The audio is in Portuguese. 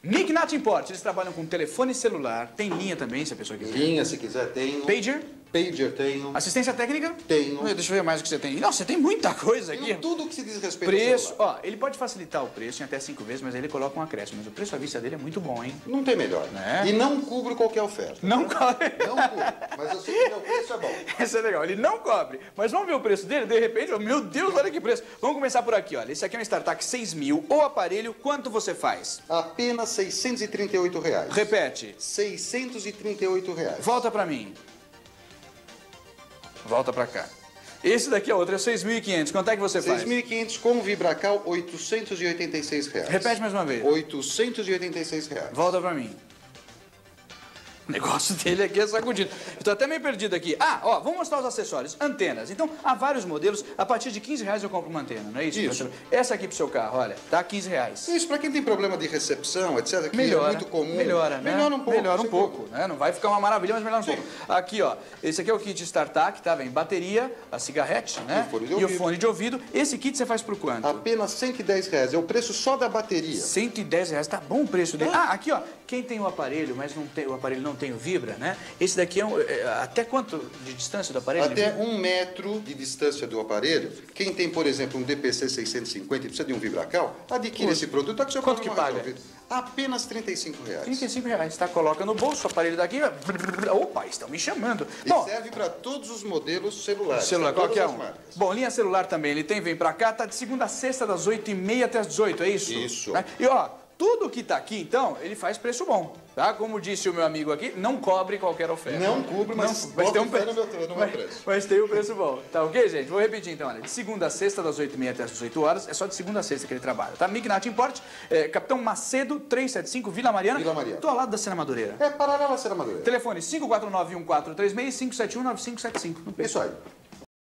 Mignat Import, eles trabalham com telefone celular, tem linha também, se a pessoa quiser. Linha, se quiser, tenho. Pager? Pager tenho. Assistência técnica? Tenho. Deixa eu ver mais o que você tem. Nossa, você tem muita coisa aqui. Tenho tudo que se diz respeito Preço, ao celular. ó, ele pode facilitar o preço em até 5 vezes, mas ele coloca um acréscimo. Mas o preço à vista dele é muito bom, hein? Não tem melhor. Né? E não cubro qualquer oferta. Não cobre. Não cubro. Mas eu sei que meu preço é bom. Essa é legal, ele não cobre. Mas vamos ver o preço dele, de repente, oh, meu Deus, olha que preço. Vamos começar por aqui, olha. Esse aqui é um StarTAC 6.000. O aparelho, quanto você faz? Apenas R$638. Repete. R$638. Volta pra mim. Volta pra cá. Esse daqui é outro, é 6.500. Quanto é que você faz? 6.500 com Vibracal, R$886. Repete mais uma vez. R$886. Volta pra mim. O negócio dele aqui é sacudido. Estou até meio perdido aqui. Ah, ó, vamos mostrar os acessórios. Antenas. Então, há vários modelos. A partir de R$15 eu compro uma antena, não é isso? Isso. Essa aqui pro seu carro, olha, tá R$15. Isso, para quem tem problema de recepção, etc., que Melhora, é muito comum. melhora, né? Melhora um pouco. Melhora um pouco, né? Não vai ficar uma maravilha, mas melhora um pouco. Aqui, ó, esse aqui é o kit StarTAC, tá? Vem bateria, a cigarrete, né? E o fone de ouvido. Esse kit você faz por quanto? Apenas R$110. É o preço só da bateria. R$110, tá bom o preço dele. Ah, aqui, ó, quem tem o aparelho, mas não tem, o aparelho não tem o vibra, né? Esse daqui até quanto de distância do aparelho? Até 1 metro de distância do aparelho. Quem tem, por exemplo, um DPC 650 e precisa de um Vibracal, adquire esse produto. Que seu quanto que paga? Resolvido. Apenas R$35. R$35, tá? Coloca no bolso, o aparelho daqui. Opa, estão me chamando. E Bom, serve para todos os modelos celulares. celular, qualquer um. Marcas. Bom, linha celular também, ele vem pra cá, tá de segunda a sexta, das 8h30 até as 18, é isso? Isso. Né? E ó, tudo que tá aqui, então, ele faz preço bom, tá? Como disse o meu amigo aqui, não cobre qualquer oferta. Não cubre, mas tem um fé no meu preço. Mas tem um preço bom. Tá ok, gente? Vou repetir então, olha. De segunda a sexta, das 8h30 até as 18 horas, é só de segunda a sexta que ele trabalha, tá? Mignat Import, Capitão Macedo, 375, Vila Mariana. Vila Mariana. Tô ao lado da Cena Madureira. É paralela a Serra Madureira. Telefone 549-1436 e 571-9575. Isso aí.